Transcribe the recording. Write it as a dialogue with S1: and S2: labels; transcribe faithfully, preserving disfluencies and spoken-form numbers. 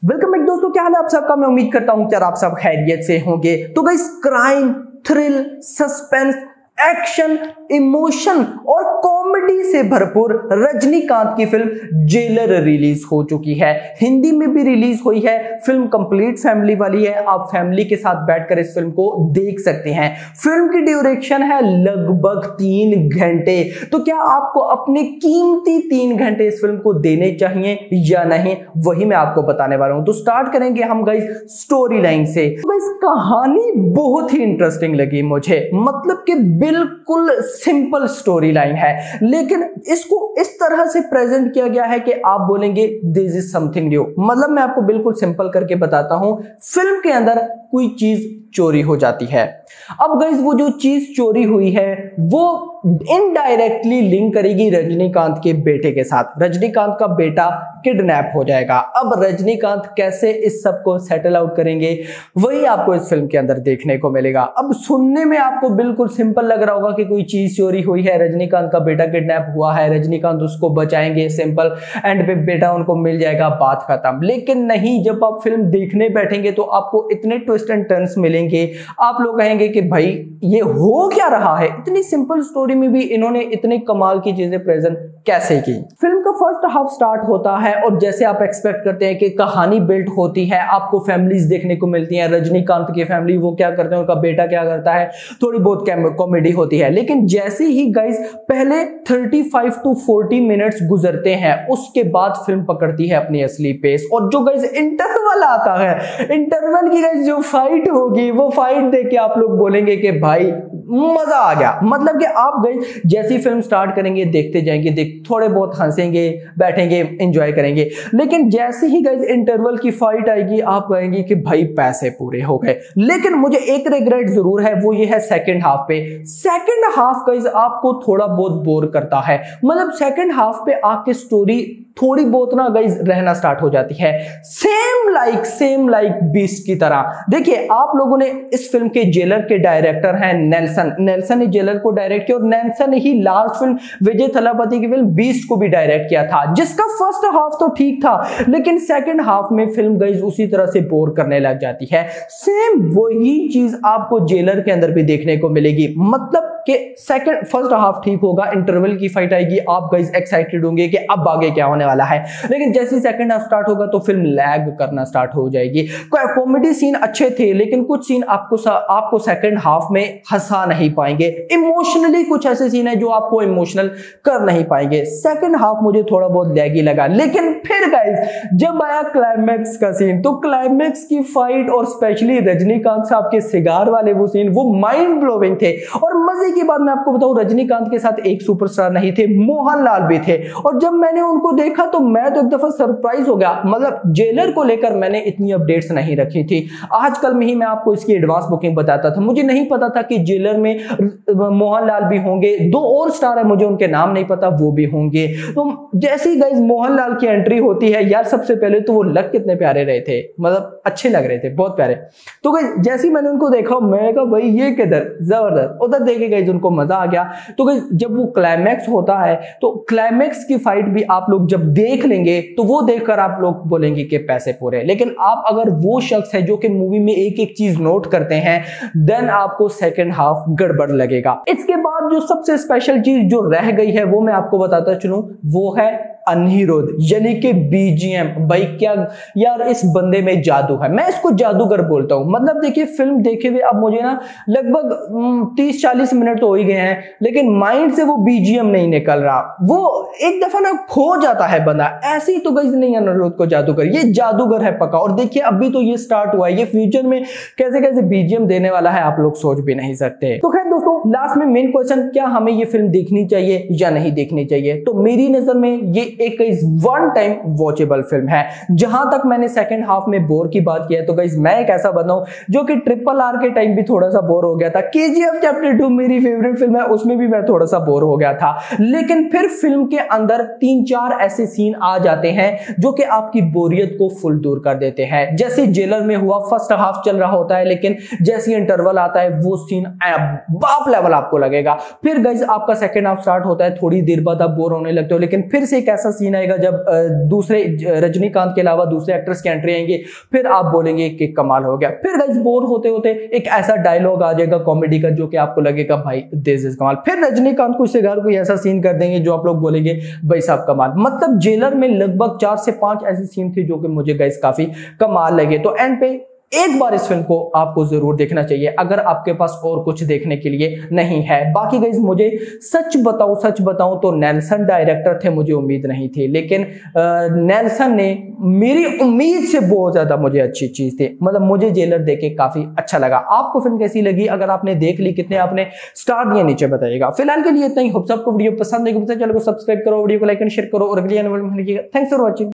S1: Welcome back दोस्तों, क्या हाल है आप सबका। मैं उम्मीद करता हूं कि आप सब खैरियत से होंगे। तो guys, crime, thrill, suspense, action, emotion और कॉमेडी से भरपूर रजनीकांत की फिल्म जेलर रिलीज हो चुकी है। हिंदी में भी रिलीज हुई है। फिल्म कंप्लीट फैमिली वाली है। आप फैमिली के साथ बैठकर इस फिल्म को देख सकते हैं। फिल्म की ड्यूरेशन है लगभग तीन घंटे। तो क्या आपको अपने कीमती तीन घंटे इस फिल्म को देने चाहिए या नहीं, वही मैं आपको बताने वाला हूं। तो स्टार्ट करेंगे हम गाइस स्टोरी लाइन से। गाइस, कहानी बहुत ही इंटरेस्टिंग लगी मुझे। मतलब कि बिल्कुल सिंपल स्टोरी लाइन है, लेकिन इसको इस तरह से प्रेजेंट किया गया है कि आप बोलेंगे दिस इज समथिंग न्यू। मतलब मैं आपको बिल्कुल सिंपल करके बताता हूं। फिल्म के अंदर कोई चीज चोरी हो जाती है। अब गाइस, वो जो चीज चोरी हुई है वो इनडायरेक्टली लिंक करेगी रजनीकांत के बेटे के साथ। रजनीकांत का बेटा किडनैप हो जाएगा। अब रजनीकांत कैसे इस सब को सेटल आउट करेंगे, वही आपको इस फिल्म के अंदर देखने को मिलेगा। अब सुनने में आपको बिल्कुल सिंपल लग रहा होगा कि कोई चीज चोरी हुई है, रजनीकांत का बेटा किडनैप हुआ है, रजनीकांत उसको बचाएंगे, सिंपल एंड पे बेटा उनको मिल जाएगा, बात खत्म। लेकिन नहीं, जब आप फिल्म देखने बैठेंगे तो आपको इतने ट्विस्ट एंड टर्न्स मिलेंगे। आप लोग कहेंगे कि भाई ये हो क्या रहा है। इतनी सिंपल स्टोरी में भी इन्होंने इतने कमाल की चीजें प्रेजेंट कैसे की। फिल्म का फर्स्ट हाफ स्टार्ट होता है और जैसे आप एक्सपेक्ट करते हैं कि कहानी बिल्ड होती है, आपको फैमिलीज देखने को मिलती हैं। रजनीकांत की फैमिली, वो क्या करते हैं, उनका बेटा क्या करता है, थोड़ी बहुत कॉमेडी होती है। लेकिन जैसे ही गाइस पहले पैंतीस टू चालीस मिनट्स गुजरते हैं, उसके बाद फिल्म पकड़ती है अपनी असली पेस। और जो गाइस इंटरवल आता है, इंटरवल की गाइस जो फाइट होगी, वो फाइट देख के आप लोग बोलेंगे कि भाई मजा आ गया। मतलब कि आप गाइस जैसी फिल्म स्टार्ट करेंगे, देखते जाएंगे, देख थोड़े बहुत हंसेंगे, बैठेंगे, एंजॉय करेंगे। लेकिन जैसे ही गाइस इंटरवल की फाइट आएगी, आप कहेंगे कि भाई पैसे पूरे हो गए। लेकिन मुझे एक रिग्रेट जरूर है, वो ये है सेकंड हाफ पे। सेकंड हाफ गाइस आपको थोड़ा बहुत बोर करता है। मतलब सेकंड हाफ पे आके स्टोरी थोड़ी बहुत ना गाइस रहना स्टार्ट हो जाती है, same like same like Beast की तरह। देखिए, आप लोगों ने इस फिल्म के जेलर के डायरेक्टर हैं नेल्सन। नेल्सन ने जेलर को डायरेक्ट किया और नेल्सन ने ही लास्ट फिल्म विजय थलापति की फिल्म बीस्ट को भी डायरेक्ट किया था, जिसका फर्स्ट हाफ तो ठीक था, लेकिन सेकंड हाफ में फिल्म गाइस उसी तरह से बोर करने लग जाती है। सेम वही चीज आपको जेलर के अंदर भी देखने को मिलेगी। मतलब कि सेकंड फर्स्ट हाफ ठीक होगा, इंटरवल की फाइट आएगी, आप गाइस एक्साइटेड होंगे कि अब आगे क्या होने वाला है। लेकिन जैसे सेकंड हाफ स्टार्ट होगा तो फिल्म लैग करना स्टार्ट हो जाएगी। कॉमेडी सीन अच्छे थे, लेकिन कुछ सीन आपको आपको सेकंड हाफ में हंसा नहीं पाएंगे। इमोशनली कुछ ऐसे सीन है जो आपको इमोशनल कर नहीं पाएंगे। सेकंड हाफ मुझे थोड़ा बहुत लैगी लगा। लेकिन फिर गाइस जब आया क्लाइमैक्स का सीन, तो क्लाइमैक्स की फाइट और स्पेशली रजनीकांत साहब के सिगार वाले वो सीन, वो माइंड ब्लोइंग थे। और मजे की बात मैं आपको बताऊं, रजनीकांत के साथ एक सुपरस्टार नहीं थे, मोहनलाल भी थे। और जब मैंने उनको देखा तो मैं तो एक दफा सरप्राइज हो गया। मतलब जेलर को लेकर मैंने इतनी अपडेट्स नहीं रखी थी। आजकल में ही मैं आपको इसकी एडवांस बुकिंग बताता था। मुझे नहीं पता था कि जेलर में मोहनलाल भी होंगे। दो और स्टार है, मुझे उनके नाम नहीं पता, वो भी होंगे। तो जैसे ही गाइस मोहनलाल की एंट्री होती है, यार सबसे पहले तो वो लग कितने प्यारे रहे थे, मतलब अच्छे लग रहे थे, बहुत प्यारे। तो गाइस जैसे ही मैंने उनको देखा, मैंने कहा भाई ये किधर, जबरदस्त। उधर देखे गाइस उनको मजा आ गया। तो गाइस जब वो क्लाइमैक्स होता है, तो क्लाइमैक्स की फाइट भी आप लोग जब देख लेंगे तो वो देखकर आप लोग बोलेंगे कि पैसे पूरे। लेकिन आप अगर वो शख्स है जो कि मूवी में एक एक चीज नोट करते हैं, देन आपको सेकंड हाफ गड़बड़ लगेगा। इसके बाद जो सबसे स्पेशल चीज जो रह गई है वो मैं आपको बताता चलूं, वो है अनिरुद्ध, यानी कि बीजीएम। भाई क्या यार, इस बंदे में जादू है। मैं इसको जादूगर बोलता हूं। मतलब देखिए, फिल्म देखे हुए अब मुझे ना लगभग तीस चालीस मिनट तो हो ही गए हैं, लेकिन माइंड से वो बीजीएम नहीं निकल रहा। वो एक दफा ना खो जाता है बंदा। ऐसे ही तो गाइस नहीं अनिरुद्ध को जादूगर, ये जादूगर है पक्का। और देखिए अभी तो ये स्टार्ट हुआ है, ये फ्यूचर में कैसे कैसे बीजीएम देने वाला है आप लोग सोच भी नहीं सकते। तो खैर दोस्तों, लास्ट में मेन क्वेश्चन, क्या हमें ये फिल्म देखनी चाहिए या नहीं देखनी चाहिए? तो मेरी नजर में ये एक वन टाइम वॉचेबल फिल्म है। जहां तक मैंने सेकंड हाफ में बोर की बात की है, तो गाइस मैं एक ऐसा बंदा हूं जो कि ट्रिपल आर के टाइम भी थोड़ा सा बोर हो गया था। केजीएफ चैप्टर टू मेरी फेवरेट फिल्म है, उसमें भी मैं थोड़ा सा बोर हो गया था। लेकिन फिर फिल्म के अंदर तीन चार ऐसे सीन आ जाते हैं जो कि आपकी बोरियत को फुल दूर कर देते हैं। जैसे जेलर में हुआ, फर्स्ट हाफ चल रहा होता है, लेकिन जैसे इंटरवल आता है वो सीन बाप लेवल आपको लगेगा। फिर गाइस आपका सेकंड हाफ स्टार्ट होता है, थोड़ी देर बाद आप बोर होने लगते हो, लेकिन फिर से एक ऐसा सीन आएगा जब दूसरे रजनीकांत के अलावा दूसरे एक्टर्स की एंट्री आएंगे, फिर आप बोलेंगे कि कमाल हो गया। फिर गाइस बोर होते होते एक ऐसा डायलॉग आ जाएगा कॉमेडी का जो कि आपको लगेगा भाई दिस इज कमाल। फिर रजनीकांत को इससे घर कोई ऐसा सीन कर देंगे जो आप लोग बोलेंगे भाई साहब कमाल। मतलब जेलर में लगभग चार से पांच ऐसे सीन थे जो कि मुझे गाइस काफी कमाल लगे। तो एंड पे एक बार इस फिल्म को आपको जरूर देखना चाहिए अगर आपके पास और कुछ देखने के लिए नहीं है। बाकी गाइस मुझे सच बताऊं सच बताऊं तो नेल्सन डायरेक्टर थे, मुझे उम्मीद नहीं थी, लेकिन नेल्सन ने मेरी उम्मीद से बहुत ज्यादा मुझे अच्छी चीज थी। मतलब मुझे जेलर देख के काफी अच्छा लगा। आपको फिल्म कैसी लगी? अगर आपने देख ली कितने आपने स्टार दिए नीचे बताइएगा। फिलहाल के लिए इतना ही। होप सबको वीडियो पसंद है, चैनल को सब्सक्राइब करो, वीडियो को लाइक एंड शेयर करो और अगली आने वाली थैंक्स फॉर वॉचिंग।